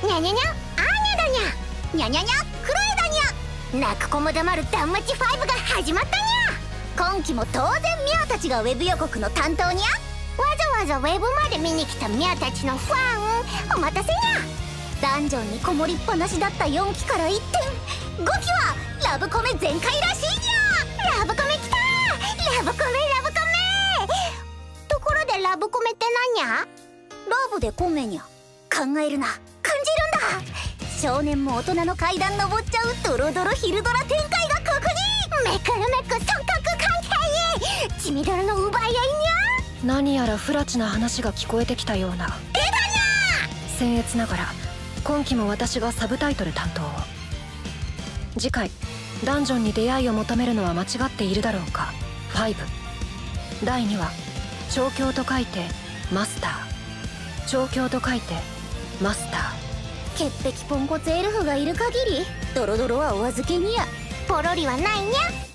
にゃにゃにゃ、あーにゃだにゃ、にゃにゃにゃ、クロエだにゃ。泣く子も黙るダンマチ5が始まったにゃ。今期も当然ミャーたちがウェブ予告の担当にゃ。わざわざウェブまで見に来たミャーたちのファン、お待たせにゃ。ダンジョンにこもりっぱなしだった4期から一転、5期はラブコメ全開らしいにゃ。ラブコメ来たー、ラブコメラブコメ。ところでラブコメって何にゃ。ラブでコメにゃ。考えるな、感じるんだ。少年も大人の階段登っちゃうドロドロヒルドラ展開がここに。めくるめく三角関係、血みどろの奪い合いにゃ。 何やら不埒な話が聞こえてきたような。 出たに僭越ながら今期も私がサブタイトル担当を。次回ダンジョンに出会いを求めるのは間違っているだろうか。5第2話、調教と書いてマスター、調教と書いてマスター。 潔癖ポンコツエルフがいる限りドロドロはお預けにゃ。ポロリはないにゃ。